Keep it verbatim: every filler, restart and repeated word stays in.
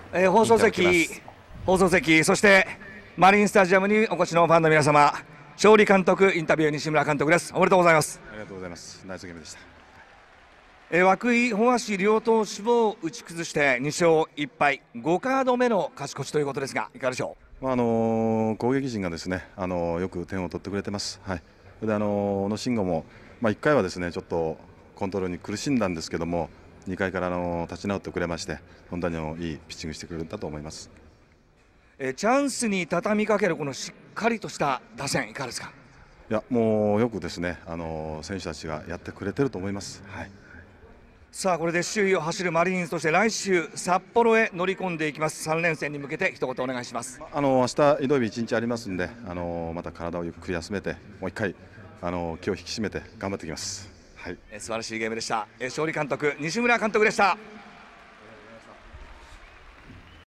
えー、放送席、放送席、そしてマリンスタジアムにお越しのファンの皆様、勝利監督インタビュー西村監督です。おめでとうございます。 ありがとうございます。ナイスゲームでした。 えー、涌井本橋両投手を打ち崩してに勝いっ敗、ごカード目の勝ち越しということですが、いかがでしょう。まああのー、攻撃陣がですね、あのー、よく点を取ってくれてます。はい。であのー、小野慎吾もまあいっかいはですねちょっとコントロールに苦しんだんですけども、にかいからの立ち直ってくれまして、本当にいいピッチングしてくれたと思います。 えー、チャンスに畳みかけるこのしっかりとした打線、いかがですか。 いやもうよくですね、あのー、選手たちがやってくれてると思います。はい。 さあこれで首位を走るマリーンズとして来週札幌へ乗り込んでいきます。さん連戦に向けて一言お願いします。 あのー、明日移動日いちにちありますんで、あのー、また体をゆっくり休めてもう一回、あのー、気を引き締めて頑張っていきます。はい。 えー、素晴らしいゲームでした。えー、勝利監督西村監督でした。